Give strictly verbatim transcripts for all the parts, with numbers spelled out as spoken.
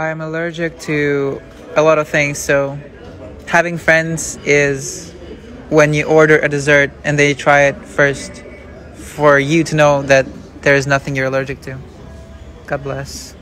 I'm allergic to a lot of things, so having friends is when you order a dessert and they try it first for you to know that there is nothing you're allergic to. God bless.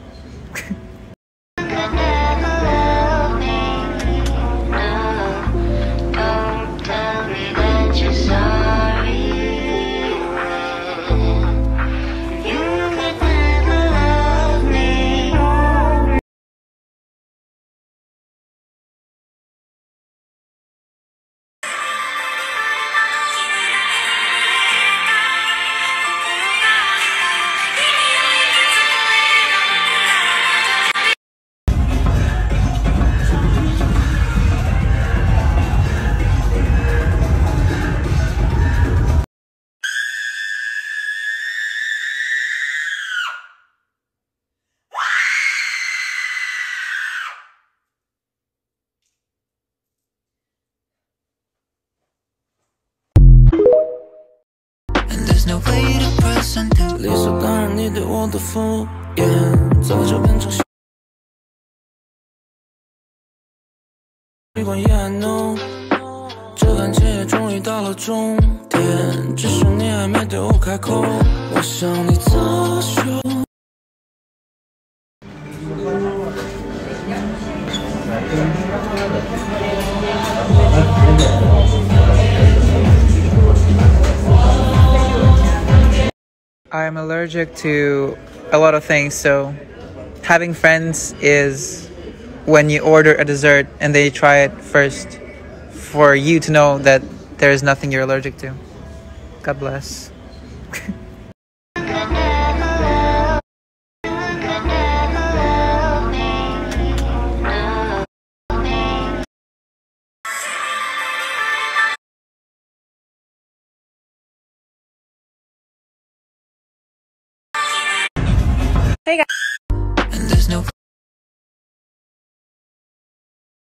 No way to present it 理所当然你对我的敷衍早就变成习惯 Yeah I know 这感情也终于到了终点只是你还没对我开口我想你早就 I'm allergic to a lot of things, so having friends is when you order a dessert and they try it first for you to know that there is nothing you're allergic to. God bless. Hey guys.